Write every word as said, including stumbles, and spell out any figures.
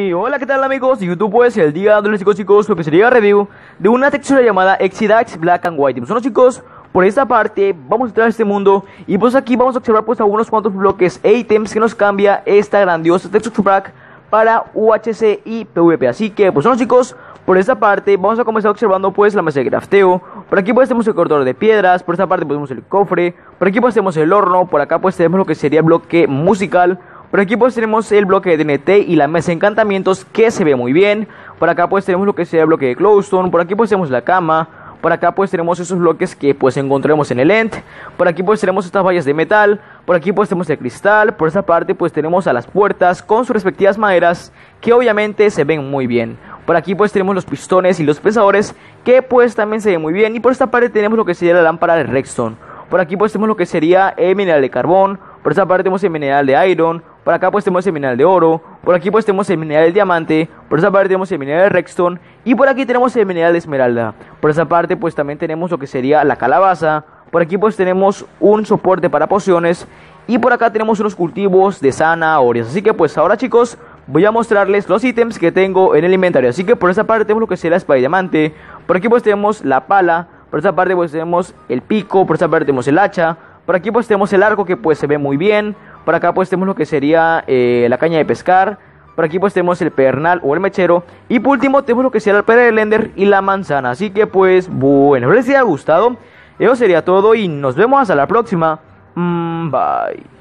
Y hola, ¿qué tal amigos de YouTube? Pues el día de los chicos chicos lo que sería review de una textura llamada Exodax Black and White. Bueno chicos, por esta parte vamos a entrar a este mundo y pues aquí vamos a observar pues algunos cuantos bloques e ítems que nos cambia esta grandiosa texture pack para U H C y PvP. Así que pues bueno chicos, por esta parte vamos a comenzar observando pues la mesa de crafteo. Por aquí pues tenemos el corredor de piedras, por esta parte pues tenemos el cofre, por aquí pues tenemos el horno, por acá pues tenemos lo que sería el bloque musical. Por aquí pues tenemos el bloque de D N T y la mesa de encantamientos que se ve muy bien. Por acá pues tenemos lo que sería el bloque de glowstone. Por aquí pues tenemos la cama. Por acá pues tenemos esos bloques que pues encontraremos en el end. Por aquí pues tenemos estas vallas de metal. Por aquí pues tenemos el cristal. Por esta parte pues tenemos a las puertas con sus respectivas maderas que obviamente se ven muy bien. Por aquí pues tenemos los pistones y los pensadores que pues también se ven muy bien. Y por esta parte tenemos lo que sería la lámpara de redstone. Por aquí pues tenemos lo que sería el mineral de carbón. Por esta parte tenemos el mineral de iron. Por acá pues tenemos el mineral de oro. Por aquí pues tenemos el mineral de diamante. Por esta parte tenemos el mineral de redstone. Y por aquí tenemos el mineral de esmeralda. Por esta parte pues también tenemos lo que sería la calabaza. Por aquí pues tenemos un soporte para pociones. Y por acá tenemos unos cultivos de zanahorias. Así que pues ahora chicos, voy a mostrarles los ítems que tengo en el inventario. Así que por esta parte tenemos lo que sería la espada de diamante. Por aquí pues tenemos la pala. Por esta parte pues tenemos el pico. Por esta parte tenemos el hacha. Por aquí pues tenemos el arco que pues se ve muy bien. Por acá pues tenemos lo que sería eh, la caña de pescar. Por aquí pues tenemos el pedernal o el mechero. Y por último tenemos lo que sería el pera del ender y la manzana. Así que pues bueno, espero les haya gustado. Eso sería todo y nos vemos hasta la próxima. Mm, bye.